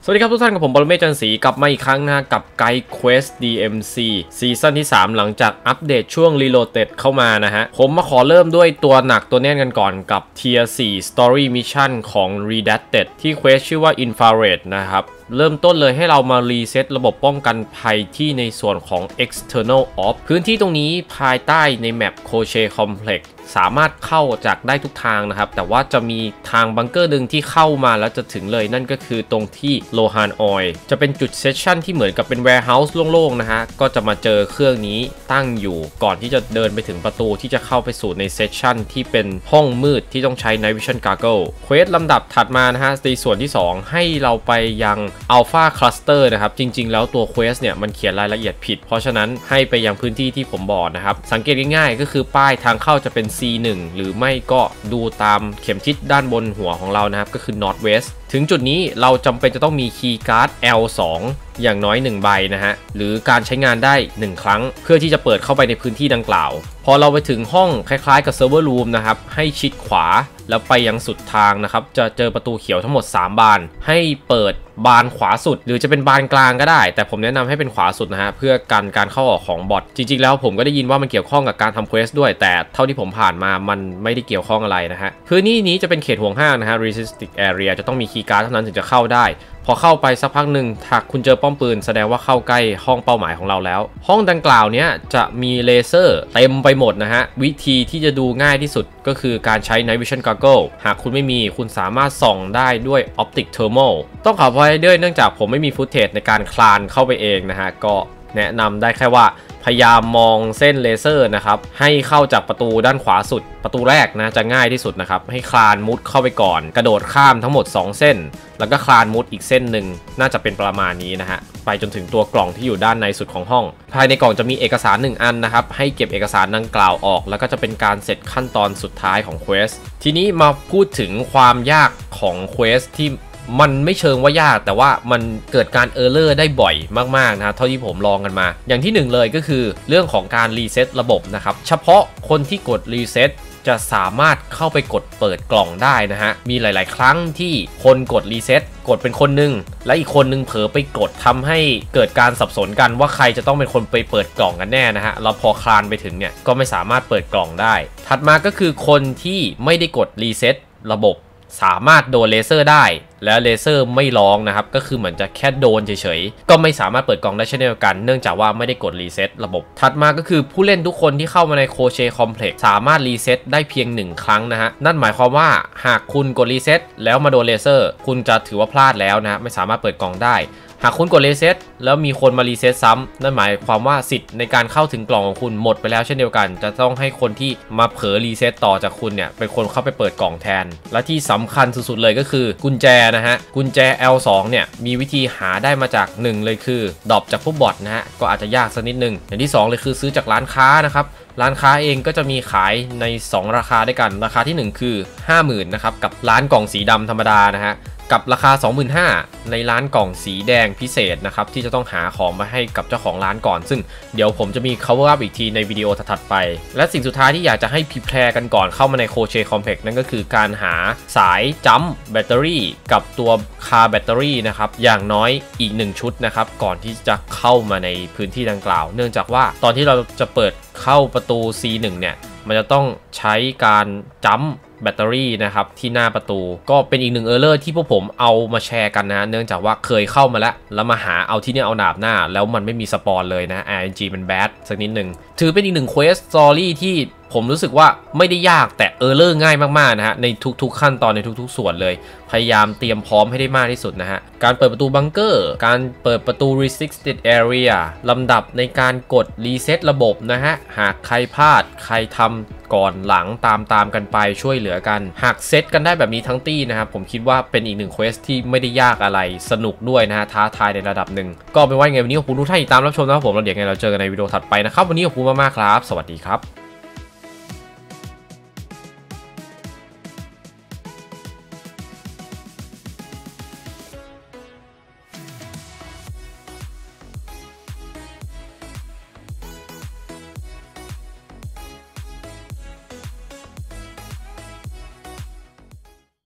สวัสดีครับทุกท่านกับผมปรเมศ จันทร์ศรีกลับมาอีกครั้งนะกับไกด์ Quest DMC ซีซั่นที่ 3 หลังจากอัปเดตช่วง Reloaded เข้ามานะฮะผมมาขอเริ่มด้วยตัวหนักตัวแน่นกันก่อนกับ Tier 4 Story Mission ของ Redacted ที่ Quest ชื่อว่า Infrared นะครับเริ่มต้นเลยให้เรามารีเซ็ตระบบป้องกันภัยที่ในส่วนของ External Op พื้นที่ตรงนี้ภายใต้ในแมป Crochet Complex สามารถเข้าจากได้ทุกทางนะครับแต่ว่าจะมีทางบังเกอร์หนึ่งที่เข้ามาแล้วจะถึงเลยนั่นก็คือตรงที่โลฮานออยล์จะเป็นจุดเซสชั่นที่เหมือนกับเป็น Warehouse โล่งๆนะฮะก็จะมาเจอเครื่องนี้ตั้งอยู่ก่อนที่จะเดินไปถึงประตูที่จะเข้าไปสู่ในเซสชั่นที่เป็นห้องมืดที่ต้องใช้ Night Vision Goggle เควสลำดับถัดมานะฮะในส่วนที่2ให้เราไปยัง Alpha Cluster นะครับจริงๆแล้วตัวเควสเนี่ยมันเขียนรายละเอียดผิดเพราะฉะนั้นให้ไปยังพื้นที่ที่ผมบอกนะครับสังเกตง่ายๆก็คือป้ายทางเข้าจะเป็น C1 หรือไม่ก็ดูตามเข็มทิศด้านบนหัวของเรานะครับก็คือ North West ถึงจุดนี้เราจำเป็นจะต้องมีคีย์การ์ด L2 อย่างน้อย1ใบนะฮะหรือการใช้งานได้1ครั้งเพื่อที่จะเปิดเข้าไปในพื้นที่ดังกล่าวพอเราไปถึงห้องคล้ายๆกับเซิร์ฟเวอร์รูมนะครับให้ชิดขวาแล้วไปยังสุดทางนะครับจะเจอประตูเขียวทั้งหมด3บานให้เปิดบานขวาสุดหรือจะเป็นบานกลางก็ได้แต่ผมแนะนำให้เป็นขวาสุดนะฮะเพื่อกันการเข้าออกของบอทจริงๆแล้วผมก็ได้ยินว่ามันเกี่ยวข้องกับการทำเควสด้วยแต่เท่าที่ผมผ่านมามันไม่ได้เกี่ยวข้องอะไรนะฮะพื้นที่นี้จะเป็นเขตห่วงห้ามนะฮะ Resisted Area จะต้องมีคีย์การ์ดเท่านั้นถึงจะเข้าได้พอเข้าไปสักพักหนึ่งหากคุณเจอป้อมปืนแสดงว่าเข้าใกล้ห้องเป้าหมายของเราแล้วห้องดังกล่าวนี้จะมีเลเซอร์เต็มไปหมดนะฮะวิธีที่จะดูง่ายที่สุดก็คือการใช้ Night Vision Goggle หากคุณไม่มีคุณสามารถส่องได้ด้วย Optic Thermal ต้องขออภัยด้วยเนื่องจากผมไม่มีฟุตเทจในการคลานเข้าไปเองนะฮะก็แนะนำได้แค่ว่าพยายามมองเส้นเลเซอร์นะครับให้เข้าจากประตูด้านขวาสุดประตูแรกนะจะง่ายที่สุดนะครับให้คลานมุดเข้าไปก่อนกระโดดข้ามทั้งหมด2เส้นแล้วก็คลานมุดอีกเส้นหนึ่งน่าจะเป็นประมาณนี้นะฮะไปจนถึงตัวกล่องที่อยู่ด้านในสุดของห้องภายในกล่องจะมีเอกสาร1อันนะครับให้เก็บเอกสารดังกล่าวออกแล้วก็จะเป็นการเสร็จขั้นตอนสุดท้ายของเควสทีนี้มาพูดถึงความยากของเควสที่มันไม่เชิงว่ายากแต่ว่ามันเกิดการเออร์เลอร์ได้บ่อยมากๆนะเท่าที่ผมลองกันมาอย่างที่1เลยก็คือเรื่องของการรีเซ็ตระบบนะครับเฉพาะคนที่กดรีเซ็ตจะสามารถเข้าไปกดเปิดกล่องได้นะฮะมีหลายๆครั้งที่คนกดรีเซ็ตกดเป็นคนนึงและอีกคนนึงเผลอไปกดทำให้เกิดการสับสนกันว่าใครจะต้องเป็นคนไปเปิดกล่องกันแน่นะฮะแล้วพอคลานไปถึงเนี่ยก็ไม่สามารถเปิดกล่องได้ถัดมาก็คือคนที่ไม่ได้กดรีเซ็ตระบบสามารถโดนเลเซอร์ได้แล้วเลเซอร์ไม่ร้องนะครับก็คือเหมือนจะแค่โดนเฉยๆก็ไม่สามารถเปิดกล่องได้เช่นเดียวกันเนื่องจากว่าไม่ได้กดรีเซ็ตระบบถัดมาก็คือผู้เล่นทุกคนที่เข้ามาในโคเชคอมเพล็กซ์สามารถรีเซ็ตได้เพียง1ครั้งนะฮะนั่นหมายความว่าหากคุณกดรีเซ็ตแล้วมาโดนเลเซอร์คุณจะถือว่าพลาดแล้วนะไม่สามารถเปิดกล่องได้หากคุณกดรีเซ็ตแล้วมีคนมารีเซ็ตซ้ำนั่นหมายความว่าสิทธิ์ในการเข้าถึงกล่องของคุณหมดไปแล้วเช่นเดียวกันจะต้องให้คนที่มาเผลอรีเซ็ตต่อจากคุณเนี่ยเป็นคนเข้าไปเปิดกล่องแทนและที่สำคัญสุดๆเลยก็คือกุญแจนะฮะกุญแจ L2 เนี่ยมีวิธีหาได้มาจาก1เลยคือดรอปจากพวกบอทนะฮะก็อาจจะยากสักนิดนึงอย่างที่2เลยคือซื้อจากร้านค้านะครับร้านค้าเองก็จะมีขายใน2ราคาด้วยกันราคาที่1คือ 50,000 นะครับกับร้านกล่องสีดำธรรมดานะฮะกับราคา 25,000 ในร้านกล่องสีแดงพิเศษนะครับที่จะต้องหาของมาให้กับเจ้าของร้านก่อนซึ่งเดี๋ยวผมจะมี cover up อีกทีในวิดีโอถัดไปและสิ่งสุดท้ายที่อยากจะให้พรีแพร์กันก่อนเข้ามาในโคเชคอมเพล็กซ์นั่นก็คือการหาสายจัมป์แบตเตอรี่กับตัวคาร์แบตเตอรี่นะครับอย่างน้อยอีก1ชุดนะครับก่อนที่จะเข้ามาในพื้นที่ดังกล่าวเนื่องจากว่าตอนที่เราจะเปิดเข้าประตู C1 เนี่ยมันจะต้องใช้การจัมป์แบตเตอรี่นะครับที่หน้าประตูก็เป็นอีก1เออร์เลอร์ที่พวกผมเอามาแชร์กันนะเนื่องจากว่าเคยเข้ามาแล้วมาหาเอาที่เนี่ยเอาดาบหน้าแล้วมันไม่มีสปอนเลยนะ RNG มันแบดสักนิดนึงถือเป็นอีก1 Quest Story ที่ผมรู้สึกว่าไม่ได้ยากแต่เออร์เลอร์ง่ายมากๆนะฮะในทุกๆขั้นตอนในทุกๆส่วนเลยพยายามเตรียมพร้อมให้ได้มากที่สุดนะฮะการเปิดประตูบังเกอร์การเปิดประตู Restricted Area ลำดับในการกดรีเซ็ตระบบนะฮะหากใครพลาดใครทำก่อนหลังตามกันไปช่วยเหลือกันหากเซตกันได้แบบนี้ทั้งตี้นะครับผมคิดว่าเป็นอีก1 Quest ที่ไม่ได้ยากอะไรสนุกด้วยนะฮะท้าทายในระดับหนึ่งก็เป็นว่าไงวันนี้ขอบคุณทุกท่านที่ตามรับชมนะครับผมแล้วเดี๋ยวไงเราเจอกันในวิดีโอถัดไปนะครับวันนี้ขอบคุณมากๆครับสวัสดีครับ